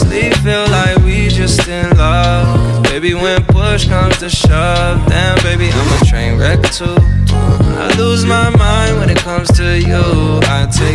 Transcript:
really feel like we just in love. 'Cause baby, when push comes to shove, damn baby, I'm a train wreck too. I lose my mind when it comes to you. I take